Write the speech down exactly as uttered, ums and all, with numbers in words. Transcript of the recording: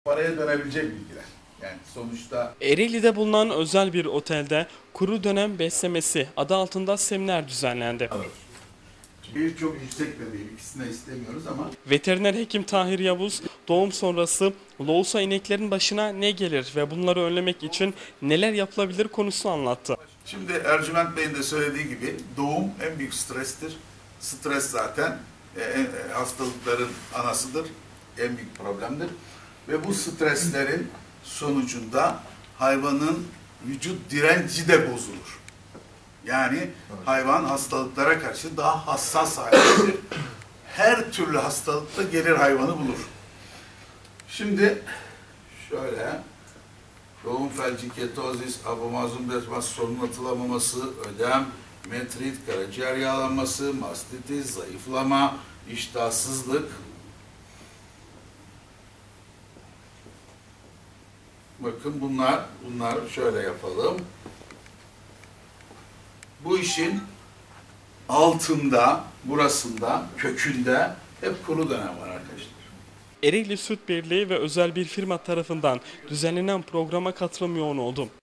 paraya dönebilecek bilgiler. Yani sonuçta Ereğli'de bulunan özel bir otelde kuru dönem beslemesi adı altında seminer düzenlendi. bir çok yüksek de değil, ikisini de istemiyoruz ama Veteriner hekim Tahir Yavuz, doğum sonrası loğusa ineklerin başına ne gelir ve bunları önlemek için neler yapılabilir konusunu anlattı. şimdi Ercüment Bey'in de söylediği gibi doğum en büyük strestir. Stres zaten e, e, hastalıkların anasıdır, en büyük problemdir. Ve bu streslerin sonucunda hayvanın vücut direnci de bozulur. Yani hayvan hastalıklara karşı daha hassas hale gelir. Her türlü hastalıkta gelir hayvanı bulur. Şimdi şöyle doğum felci, ketozis, abomazun bezmez, sorunun atılamaması, ödem, metrit, karaciğer yağlanması, mastitis, zayıflama, iştahsızlık. Bakın bunlar, bunlar şöyle yapalım. Bu işin altında, burasında, kökünde hep kuru dönem var arkadaşlar. Ereğli Süt Birliği ve özel bir firma tarafından düzenlenen programa katılım yoğun oldu.